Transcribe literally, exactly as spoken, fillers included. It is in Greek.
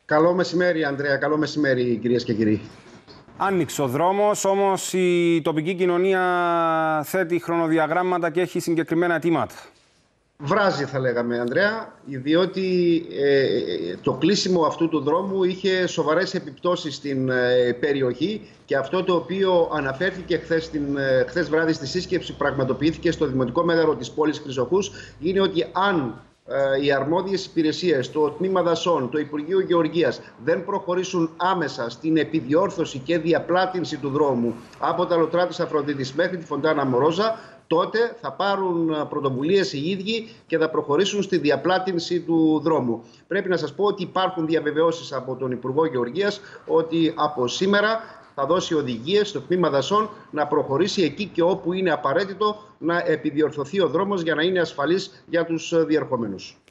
Καλό μεσημέρι, Ανδρέα. Καλό μεσημέρι, κυρίες και κύριοι. Άνοιξε ο δρόμος, όμως η τοπική κοινωνία θέτει χρονοδιαγράμματα και έχει συγκεκριμένα αιτήματα. Βράζει, θα λέγαμε, Ανδρέα, διότι ε, το κλείσιμο αυτού του δρόμου είχε σοβαρές επιπτώσεις στην ε, περιοχή και αυτό το οποίο αναφέρθηκε χθες, την, ε, χθες βράδυ στη σύσκεψη που πραγματοποιήθηκε στο Δημοτικό Μέγαρο της πόλης Χρυσοχούς είναι ότι αν οι αρμόδιες υπηρεσίες, το Τμήμα Δασών, το Υπουργείο Γεωργίας δεν προχωρήσουν άμεσα στην επιδιόρθωση και διαπλάτηνση του δρόμου από τα Λωτρά της Αφροδίτης μέχρι τη Φοντάνα Μορόζα, τότε θα πάρουν πρωτοβουλίες οι ίδιοι και θα προχωρήσουν στη διαπλάτηνση του δρόμου. Πρέπει να σας πω ότι υπάρχουν διαβεβαιώσεις από τον Υπουργό Γεωργίας ότι από σήμερα θα δώσει οδηγίες στο Τμήμα Δασών να προχωρήσει εκεί και όπου είναι απαραίτητο να επιδιορθωθεί ο δρόμος για να είναι ασφαλής για τους διερχόμενους.